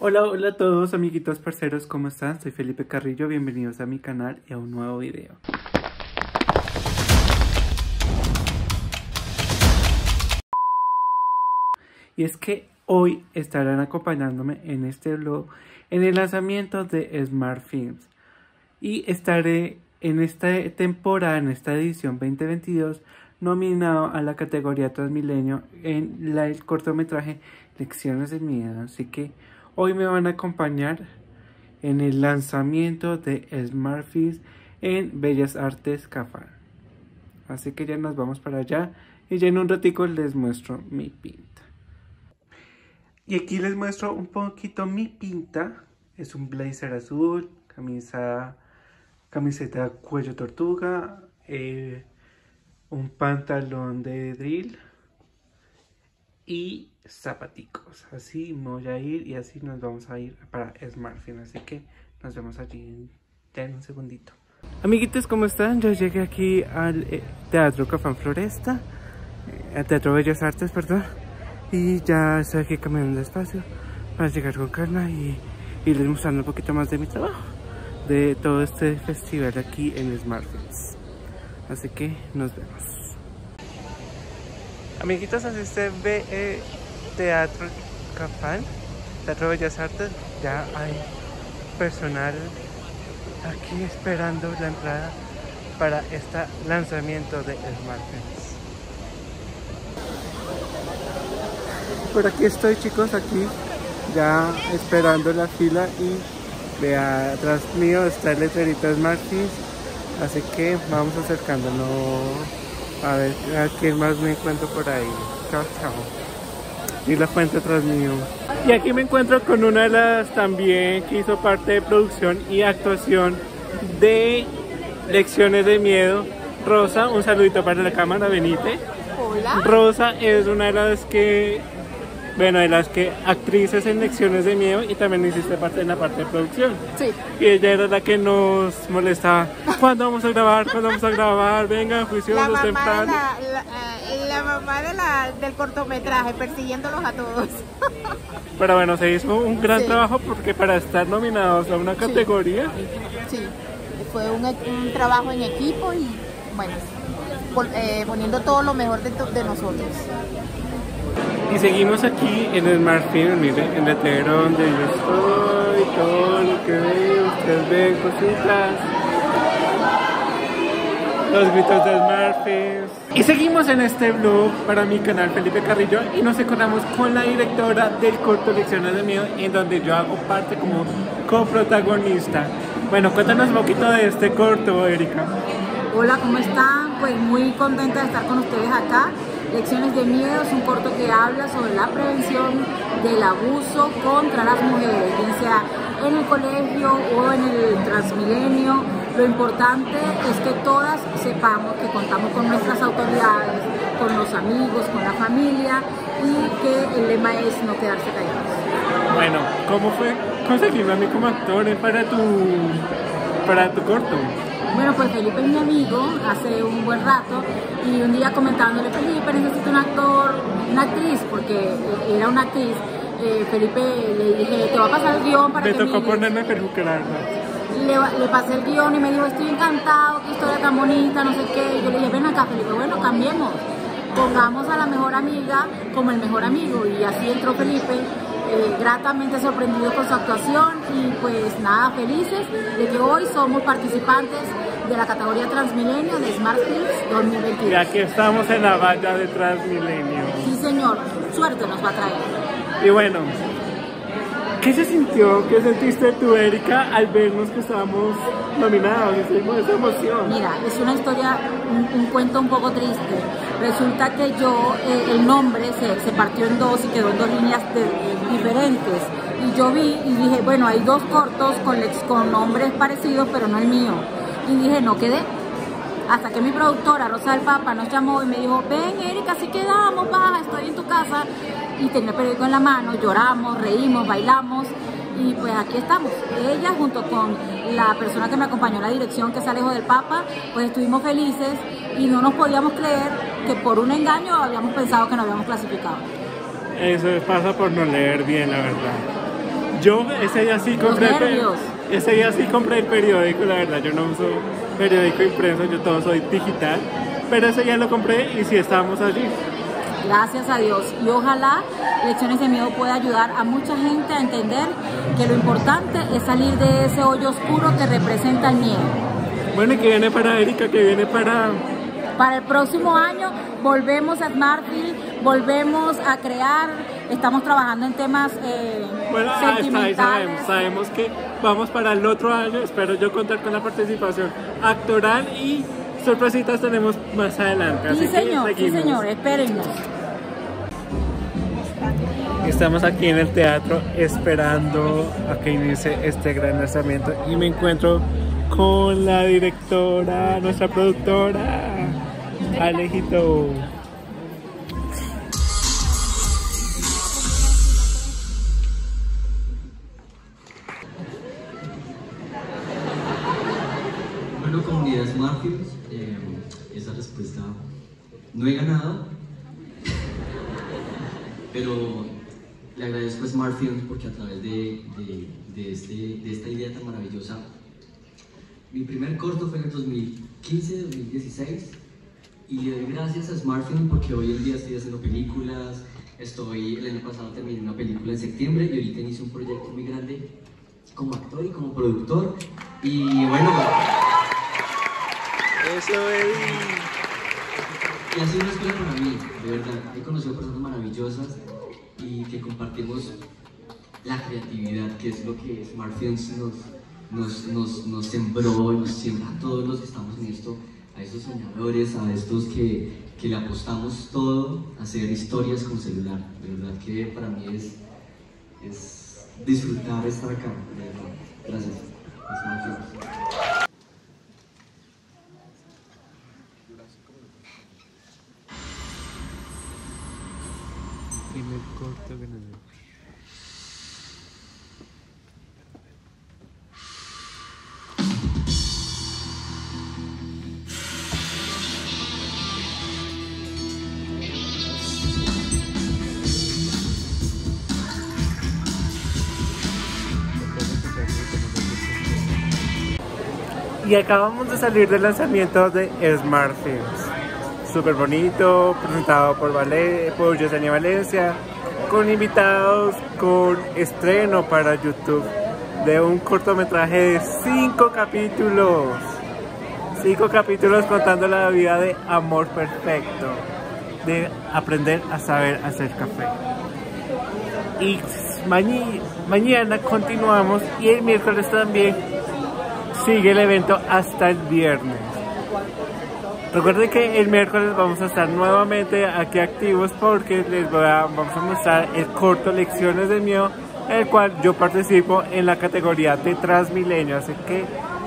Hola, hola a todos amiguitos parceros, ¿cómo están? Soy Felipe Carrillo, bienvenidos a mi canal y a un nuevo video. Y es que hoy estarán acompañándome en este vlog en el lanzamiento de Smart Films. Y estaré en esta temporada, en esta edición 2022, nominado a la categoría Transmilenio en el cortometraje Lecciones de Miedo. Así que hoy me van a acompañar en el lanzamiento de Smart Films en Bellas Artes Cafán. Así que ya nos vamos para allá y ya en un ratico les muestro mi pinta. Y aquí les muestro un poquito mi pinta. Es un blazer azul, camiseta cuello tortuga, un pantalón de drill y zapaticos. Así me voy a ir y así nos vamos a ir para Smart Films. Así que nos vemos allí ya en un segundito. Amiguitos, ¿cómo están? Yo llegué aquí al Teatro Cafán Floresta, al Teatro Bellas Artes, perdón. Y ya estoy aquí caminando despacio para llegar con calma y irles mostrando un poquito más de mi trabajo, de todo este festival aquí en Smart Films. Así que nos vemos. Amiguitos, así se ve Teatro Cafán, Teatro Bellas Artes. Ya hay personal aquí esperando la entrada para este lanzamiento de Smart Films. Por aquí estoy, chicos, aquí ya esperando la fila y vea, atrás mío está el letrerito Smart Films, así que vamos acercándonos a ver a quién más me encuentro por ahí. Chao, chao. Y la fuente atrás mío. Y aquí me encuentro con una de las también que hizo parte de producción y actuación de Lecciones de Miedo, Rosa. Un saludito para la cámara, venite. Hola. Rosa es una de las que, bueno, de las que actrices en Lecciones de Miedo, y también hiciste parte en la parte de producción. Sí. Y ella era la que nos molestaba. ¿Cuándo vamos a grabar? ¿Cuándo vamos a grabar? Vengan, juiciosos, temprano. La mamá del cortometraje, persiguiéndolos a todos. Pero bueno, se hizo un gran trabajo porque para estar nominados a una categoría. Sí, fue un trabajo en equipo y bueno, poniendo todo lo mejor de nosotros. Y seguimos aquí en el Smart Films, miren, el letrero donde yo estoy, todo lo que veo, ustedes ven cositas, los gritos de Smart Films. Y seguimos en este vlog para mi canal Felipe Carrillo y nos encontramos con la directora del corto Lecciones de Miedo, en donde yo hago parte como coprotagonista. Bueno, cuéntanos un poquito de este corto, Erika. Hola, ¿cómo están? Pues muy contenta de estar con ustedes acá. Lecciones de Miedo es un corto que habla sobre la prevención del abuso contra las mujeres, bien sea en el colegio o en el Transmilenio. Lo importante es que todas sepamos que contamos con nuestras autoridades, con los amigos, con la familia, y que el lema es no quedarse callados. Bueno, ¿cómo fue conseguirme a mí como actor para tu corto? Bueno, pues Felipe es mi amigo hace un buen rato y un día comentándole, Felipe, necesito un actor, una actriz, porque era una actriz. Felipe le dije, te va a pasar el guión para que me tocó ponerme peluca, la verdad. Le pasé el guión y me dijo, estoy encantado, qué historia tan bonita, no sé qué. Y yo le dije, ven acá, Felipe, bueno, cambiemos, pongamos a la mejor amiga como el mejor amigo. Y así entró Felipe, gratamente sorprendido con su actuación y pues nada, felices de que hoy somos participantes de la categoría Transmilenio de Smart Films 2022. Y aquí estamos en la valla de Transmilenio. Sí, señor, suerte nos va a traer. Y bueno, ¿qué se sintió? ¿Qué sentiste tú, Erika, al vernos que estábamos nominados? Hicimos esa emoción. Mira, es una historia, un cuento un poco triste. Resulta que yo, el nombre se partió en dos y quedó en dos líneas diferentes. Y yo vi y dije, bueno, hay dos cortos con nombres parecidos, pero no el mío. Y dije, no quedé. Hasta que mi productora, Rosa del Papa, nos llamó y me dijo, ven, Erika, si quedamos, baja, estoy en tu casa. Y tenía el periódico en la mano, lloramos, reímos, bailamos y pues aquí estamos. Ella junto con la persona que me acompañó en la dirección, que es Alejo del Papa, pues estuvimos felices y no nos podíamos creer que por un engaño habíamos pensado que no habíamos clasificado. Eso pasa por no leer bien, la verdad. Yo ese día sí compré el periódico, la verdad, yo no uso periódico impreso, yo todo soy digital, pero ese día lo compré y sí estábamos allí. Gracias a Dios. Y ojalá Lecciones de Miedo pueda ayudar a mucha gente a entender que lo importante es salir de ese hoyo oscuro que representa el miedo. Bueno, ¿y qué viene para Erika? ¿Qué viene para...? Para el próximo año volvemos a Smartfield, volvemos a crear, estamos trabajando en temas sentimentales. Sabemos que vamos para el otro año, espero yo contar con la participación actoral y sorpresitas tenemos más adelante. Sí, así señor, que sí, señor, espérennos. Estamos aquí en el teatro esperando a que inicie este gran lanzamiento y me encuentro con la directora, nuestra productora, Alejito. Bueno, comunidad Smartfield, esa respuesta no he ganado, pero le agradezco a Smartfield porque a través de esta idea tan maravillosa, mi primer corto fue en el 2015-2016 y le doy gracias a Smartfield porque hoy en día estoy haciendo películas, el año pasado terminé una película en septiembre y ahorita inicio un proyecto muy grande como actor y como productor y bueno... Eso es. Y ha sido una escuela para mí, de verdad. He conocido personas maravillosas y que compartimos la creatividad, que es lo que Smartfield nos sembró, nos siembra a todos los que estamos en esto, a esos soñadores, a estos que le apostamos todo a hacer historias con celular. De verdad que para mí es disfrutar estar acá, de verdad. Gracias. Smartfield. Primer corto ganador. Y acabamos de salir del lanzamiento de Smartfields. Súper bonito, presentado por Yesenia Valencia, con invitados, con estreno para YouTube de un cortometraje de 5 capítulos. 5 capítulos contando la vida de amor perfecto, de aprender a saber hacer café. Y mañana continuamos y el miércoles también sigue el evento hasta el viernes. Recuerden que el miércoles vamos a estar nuevamente aquí activos porque vamos a mostrar el corto Lecciones de Miedo, en el cual yo participo en la categoría de Transmilenio. Así que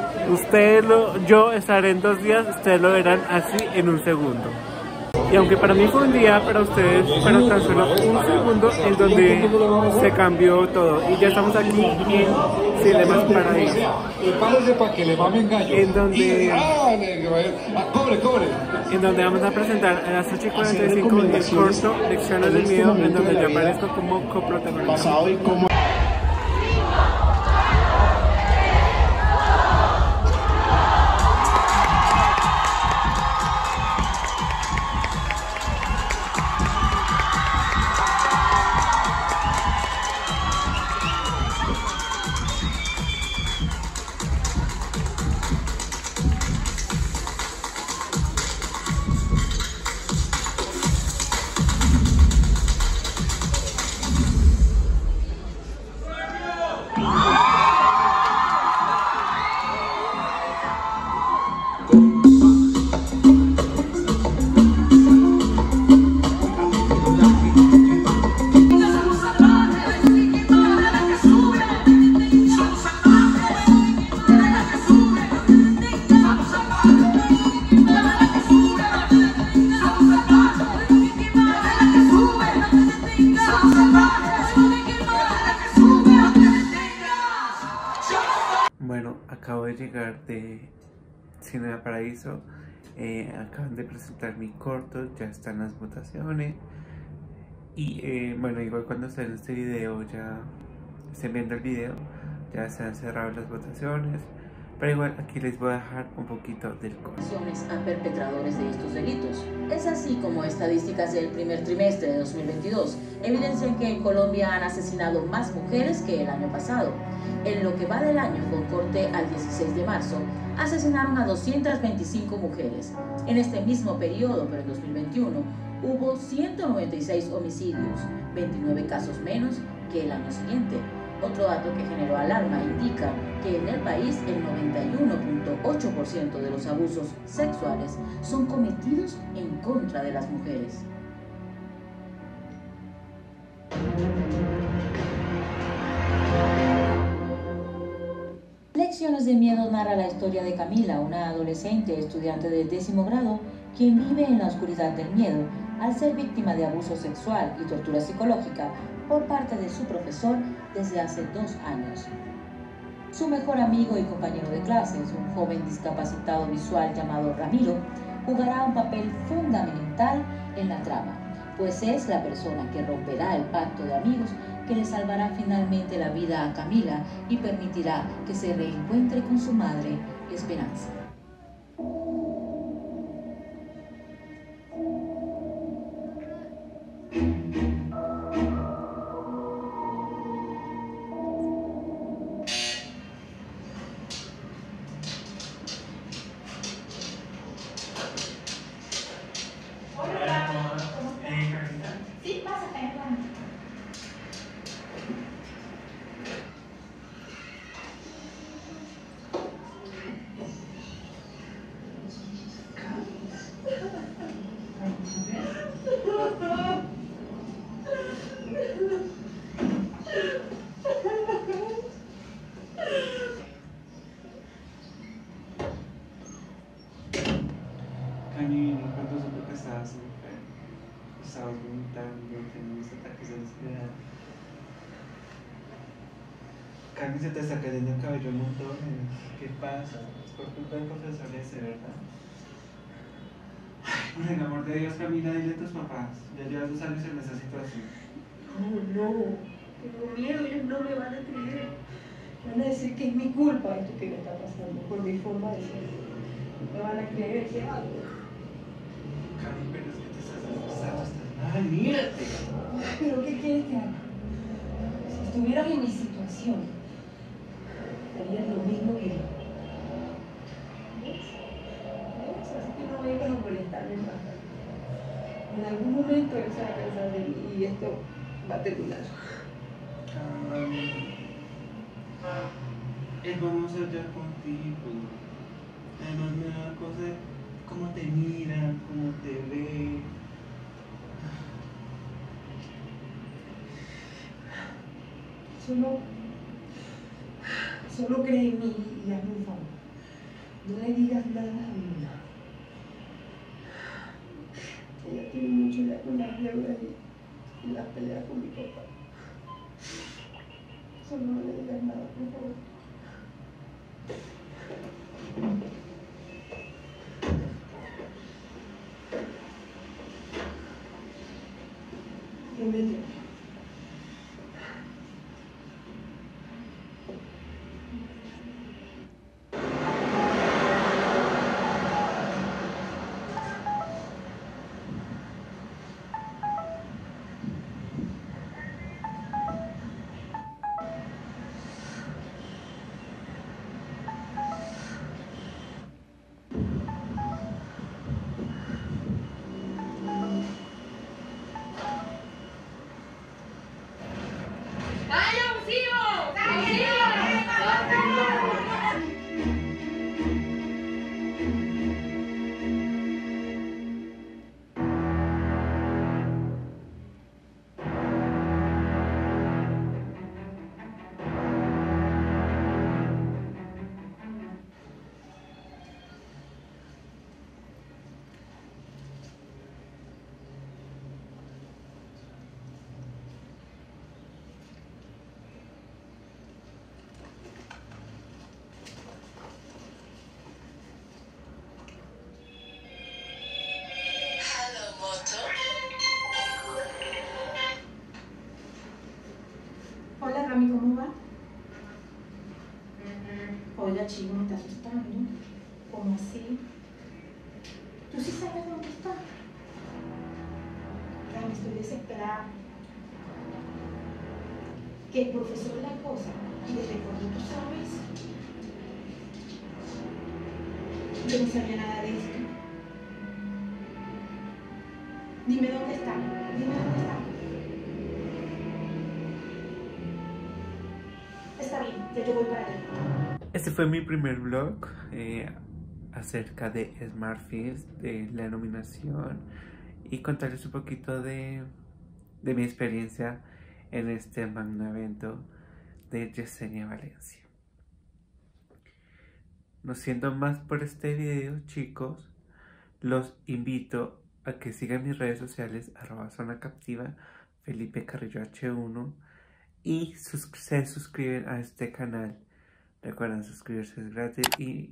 yo estaré en 2 días, ustedes lo verán así en un segundo. Y aunque para mí fue un día, para ustedes fueron tan solo un segundo en donde se cambió todo. Y ya estamos aquí en Cinemas Paraíso, en donde vamos a presentar a las 8:45 el corto Lecciones de Miedo, en donde yo aparezco como coprotagonista. Bueno, acabo de llegar de Cinema Paraíso, acaban de presentar mi corto, ya están las votaciones y bueno, igual cuando sale este video ya estén viendo el video, ya se han cerrado las votaciones, pero igual aquí les voy a dejar un poquito del código. A perpetradores de estos delitos. Es así como estadísticas del primer trimestre de 2022 evidencian que en Colombia han asesinado más mujeres que el año pasado. En lo que va del año, con corte al 16 de marzo, asesinaron a 225 mujeres. En este mismo periodo, pero en 2021, hubo 196 homicidios, 29 casos menos que el año siguiente. Otro dato que generó alarma indica que en el país el 91.8% de los abusos sexuales son cometidos en contra de las mujeres. Lecciones de Miedo narra la historia de Camila, una adolescente estudiante del 10º grado, quien vive en la oscuridad del miedo al ser víctima de abuso sexual y tortura psicológica por parte de su profesor desde hace 2 años. Su mejor amigo y compañero de clases, un joven discapacitado visual llamado Ramiro, jugará un papel fundamental en la trama, pues es la persona que romperá el pacto de amigos que le salvará finalmente la vida a Camila y permitirá que se reencuentre con su madre, Esperanza. Cani, cuando supe que estabas enfermo, estabas vomitando, tenías ataques de ansiedad. Cani, se te está cayendo el cabello un montón. ¿Qué pasa? Es por culpa del profesor ese, ¿verdad? Ay, por el amor de Dios, Camila, dile a tus papás. Ya llevas 2 años en esa situación. No, tengo miedo, ellos no me van a creer. Van a decir que es mi culpa esto que me está pasando, por mi forma de ser. No me van a creer, ¿qué hago? Cami, pero es que te estás asustando, estás mal, mírate. ¿Pero qué quieres que haga? Si estuvieras en mi situación, harías lo mismo que yo. ¿Ves? ¿Ves? Así que no vengas a molestarme más. En algún momento él se va a cansar de mí y esto va a terminar. Él vamos a hablar contigo. Además me da cosa cómo te mira, cómo te ve. Solo cree en mí y hazme un favor. No le digas nada a mi mamá. Ella tiene mucho ya con las deudas y las peleas con mi papá. Solo no le digas nada, por favor. Prometo. Oiga, chico, me está asustando. ¿Cómo así? ¿Tú sí sabes dónde está? Ay, estoy desesperada. Que el profesor la cosa, y desde cuando tú sabes, yo no sabía nada de esto. Dime dónde está, dime dónde está. Está bien, ya yo voy para allá. Este fue mi primer vlog acerca de SmartFilms, de la nominación, y contarles un poquito de mi experiencia en este magno evento de Yesenia Valencia. No siendo más por este video, chicos, los invito a que sigan mis redes sociales @zonacaptiva, Felipe Carrillo H1, y se suscriben a este canal. Recuerden suscribirse, es gratis, y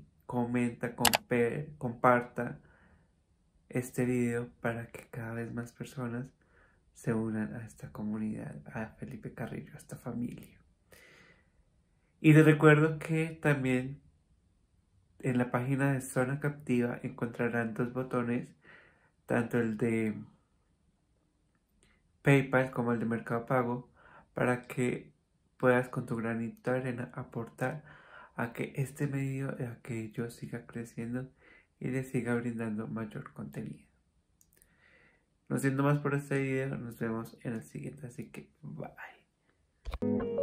comparta este video para que cada vez más personas se unan a esta comunidad, a Felipe Carrillo, a esta familia. Y les recuerdo que también en la página de Zona Captiva encontrarán 2 botones, tanto el de PayPal como el de Mercado Pago, para que puedas con tu granito de arena aportar a que este medio, a que yo siga creciendo y les siga brindando mayor contenido. No siendo más por este video, nos vemos en el siguiente, así que bye.